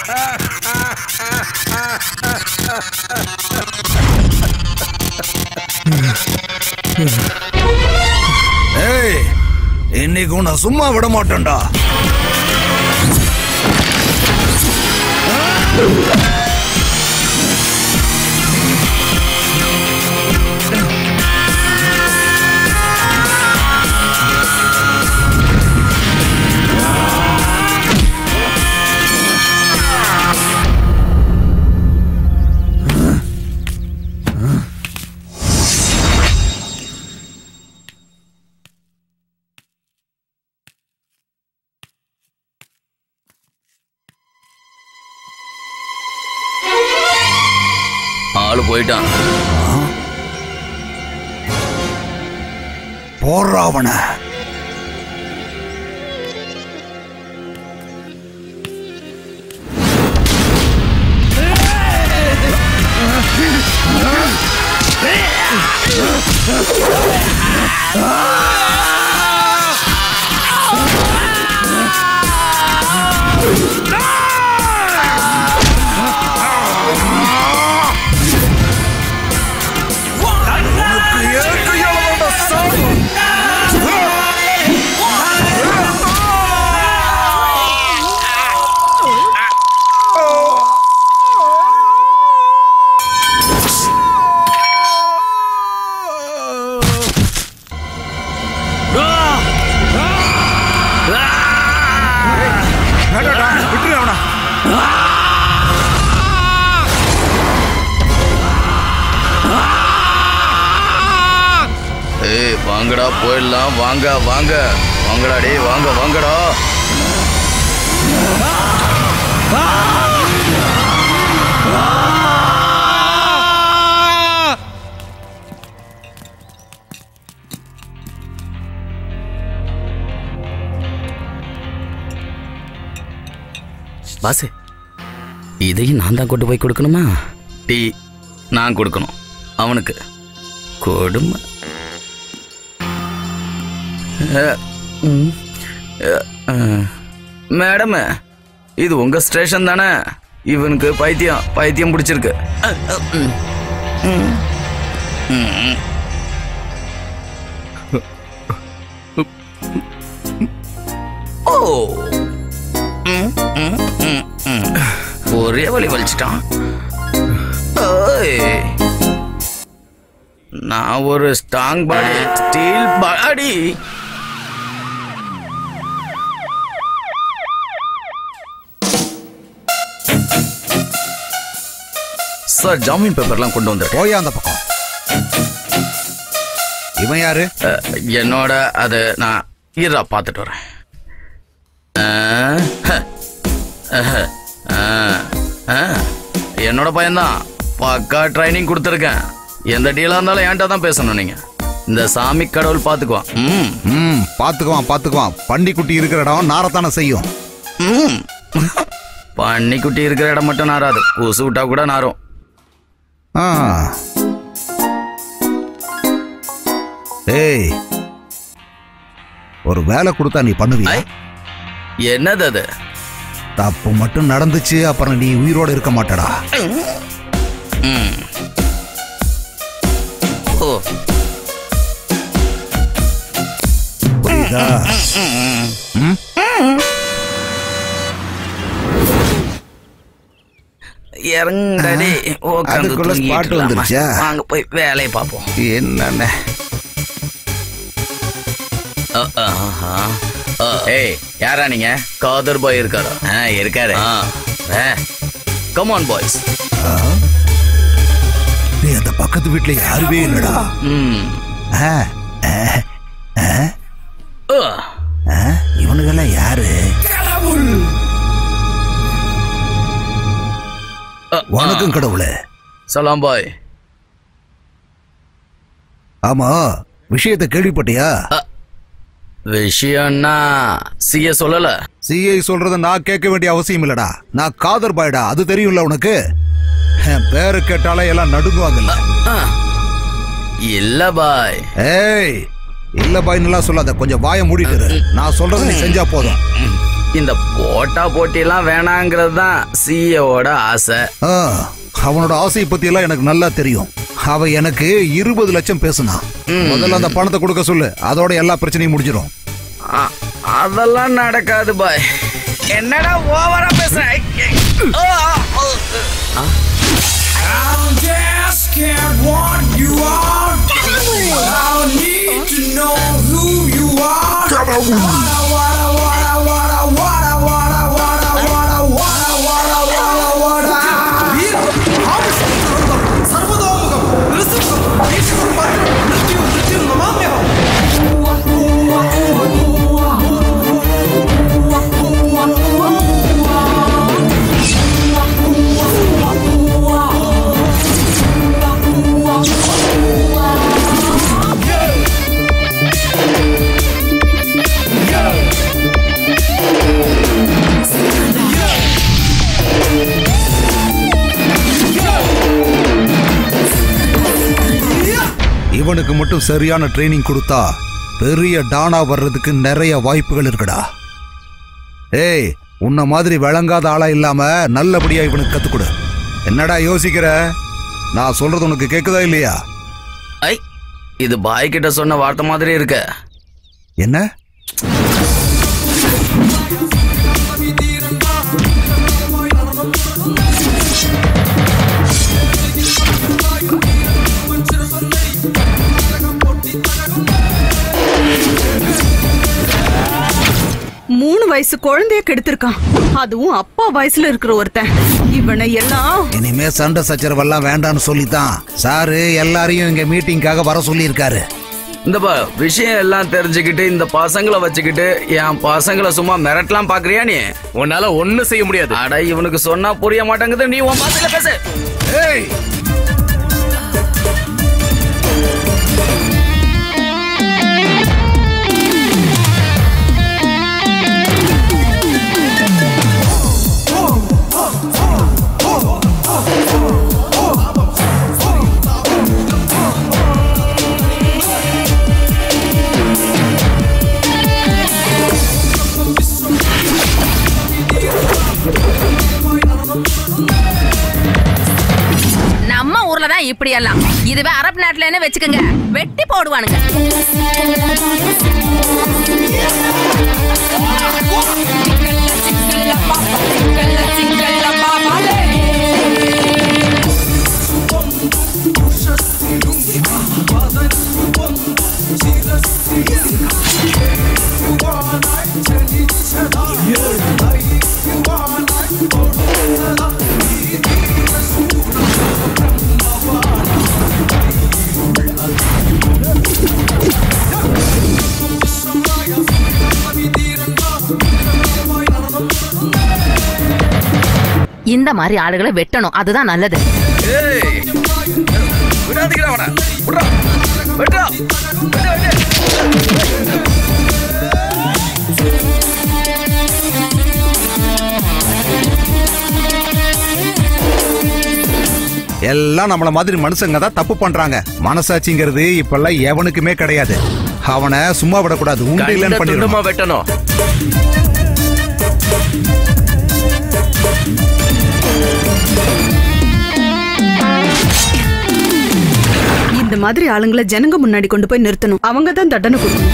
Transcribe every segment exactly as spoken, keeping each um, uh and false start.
ஏய், இன்னைக்கு உன்னை சும்மா விட மாட்டேன்டா. ஆளு போயிட்டான். போறாவன ஏய் வாங்கடா போயிடலாம். வாங்க வாங்க வாங்கடா டே வாங்க வாங்கடா. பாசு, இதையும் நான் தான் கொண்டு போய் கொடுக்கணுமா? டீ நான் கொடுக்கணும் அவனுக்கு. கொடுமை. மேடம், இது உங்க ஸ்டேஷன் தானே? இவனுக்கு பைத்தியம் பைத்தியம் பிடிச்சிருக்கு. ஓ, ஒரே வலி வலிச்சிட்டான். நான் ஒரு strong body, steel body. Sir, ஜாமீன் பேப்பர்லாம் கொண்டு வந்து போய் அந்த பக்கம். இவன் யாரு? என்னோட அது நான் ஈரா பார்த்துட்டு வரேன். என்னோட பையன்தான். பக்கா ட்ரைனிங் கொடுத்துருக்கேன். எந்த டீலா இருந்தாலும் என்கிட்ட தான் பேசணும். நீங்க இந்த சாமி கடவுள் பாத்துக்குவான். ம் ம் பாத்துக்குவான் பாத்துக்குவான். பண்டிக்குட்டி இருக்கிற இடம் நாரத்தானே செய்யும். ம் பன்னிக்குட்டி இருக்கிற இடம் மட்டும் நாராது, கொசு விட்டா கூட நாரும். ஆ ஏய், ஒரு வேலை கொடுத்தா நீ பண்ணுவியா? என்னது அது? தப்பு மட்டும் நடந்துச்சு, அப்புறம் நீ உயிரோட இருக்க மாட்டடா. ஓ புரியுதா? இறங்கடி. அதுக்குள்ள ஸ்பாட் வந்துருச்சா? வாங்க போய் வேலையை பார்ப்போம். என்னென்ன? ஏய், யாரா நீங்க? காதர் பாய் இருக்காரா? இருக்காரு. Come on boys. நீ அந்த பக்கத்து வீட்டுல யாருமே இல்லடா. இவனுக்கெல்லாம் யாரு? வணக்கம் கடவுளே. சலாம் பாய். ஆமா, விஷயத்தை கேள்விப்பட்டியா? விஷயம்னா சிஏ சொல்லல. சிஐ சொல்றத நான் கேட்க வேண்டிய அவசியம் இல்லடா. நான் காதர் பாய்டா, அது தெரியும்ல உனக்கு. என் பேரு கேட்டாலே எல்லாம் நடுங்குவாங்கல்ல. இல்ல பாய். ஏய், இல்ல பாய் நல்லா சொல்லாத. கொஞ்சம் வாயை மூடிட்டு நான் சொல்றத நீ செஞ்சா போதும். இந்த போட்டா போட்டிலாம் வேணாங்கிறது தான் சிஏவோட ஆசை. ஆ, அவனோட ஆசையை பத்தி எல்லாம் எனக்கு நல்லா தெரியும். அவ எனக்கு இருபது லட்சம் பேசுனான். முதல்ல அந்த பணத்தை கொடுக்க சொல்லு, அதோட எல்லா பிரச்சனையும் முடிஞ்சிடும். அதெல்லாம் நடக்காது பாய். என்னடா ஓவரா பேசுற? I'm just scared what you are. I need to know who you are. Wada wada wada wada wada wada wada wada wada wada wada wada. வீரம், ஆபத்து, சர்வதோமுகம், நிருசிம்ஹம், ஈஸ்வரம் பத்ரம், மிருத்யு மிருத்யு நமாம்யஹம். இவனுக்கு மட்டும் சரியான ட்ரைனிங் கொடுத்தா பெரிய டானா வர்றதுக்கு நிறைய வாய்ப்புகள் இருக்குடா. ஏய், உன்ன மாதிரி விளங்காத ஆளா இல்லாம நல்லபடியா இவனுக்கு கத்து கொடு. என்னடா யோசிக்கிற? நான் சொல்றது உனக்கு கேக்குதா இல்லையா? ஐ, இது பாய் கிட்ட சொன்ன வார்த்தை மாதிரி இருக்கு. என்ன? மூணு வயசு குழந்தைய கெடுத்திருக்கான், அதுவும் அப்பா வயசுல இருக்கிற ஒருத்தன். இவனை எல்லாம் இனிமே சண்டை சச்சரவெல்லாம் வேண்டான்னு சொல்லித்தான் சாரு எல்லாரையும் இங்க மீட்டிங்காக வர சொல்லி இருக்காரு. இந்த விஷயம் எல்லாம் தெரிஞ்சுக்கிட்டு இந்த பசங்களை வச்சுக்கிட்டு என் பசங்களை சும்மா மிரட்டலாம் பாக்குறியா நீ? உன்னால ஒண்ணும் செய்ய முடியாது. அட, இவனுக்கு சொன்னா புரிய மாட்டேங்குது. நீ உன் பாசையில பேசு. ஏய், நம்ம ஊர்ல தான் இப்படி எல்லாம். இதுவே அரபு நாட்டுல வச்சுக்கோங்க, வெட்டி போடுவானுங்க. இந்த மாதிரி ஆளுகளை வெட்டணும், அதுதான் நல்லது. எல்லாம் நம்மள மாதிரி மனுஷங்க தான் தப்பு பண்றாங்க. மனசாட்சிங்கிறது இப்பெல்லாம் எவனுக்குமே கிடையாது. அவனை சும்மா விடக்கூடாது, உண்டு இல்லைன்னு பண்ணிடணும். வெட்டணும். இந்த மாதிரி ஆளுங்களை ஜனங்க முன்னாடி கொண்டு போய் நிறுத்தணும். அவங்க தான் தண்டனை கொடுக்கணும்.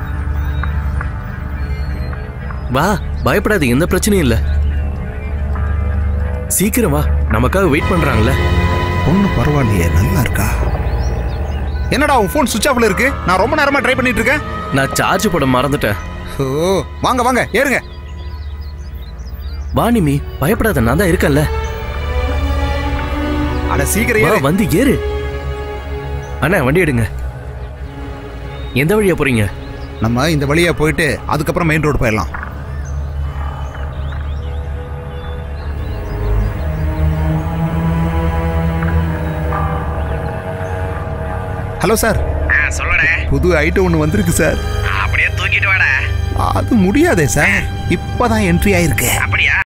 வா, பயப்படாது, எந்த பிரச்சனையும் இல்ல. சீக்கிரம் வா, நமக்காக வெயிட் பண்றாங்கல்ல. ஒன்னும் பரவாயில்லையே, நல்லா இருக்கா. என்னடா உன் ஃபோன் சுவிட்ச் ஆஃப்ல இருக்கு? நான் ரொம்ப நேரமா ட்ரை பண்ணிட்டு இருக்கேன். நான் சார்ஜ் போட மறந்துட்டேன். ஓ, வாங்க வாங்க ஏறுங்க. வா நிமி, பயப்படாத, நான் தான் இருக்கேன்ல. அட சீக்கிரம் வா, ஏறு. வந்து ஏறு. அண்ணா வண்டி எடுங்க. எந்த வழியா போறீங்க? நம்ம இந்த வழியா போயிட்டு அதுக்கப்புறம் மெயின் ரோடு போயிடலாம். Hello sir. சொல்லடே. புது ஐட்டம் ஒன்று வந்திருக்கு சார். அப்படியே தூக்கிட்டு வாடா. அது முடியாதே சார், இப்பதான் என்ட்ரி ஆயிருக்கு. அப்படியா?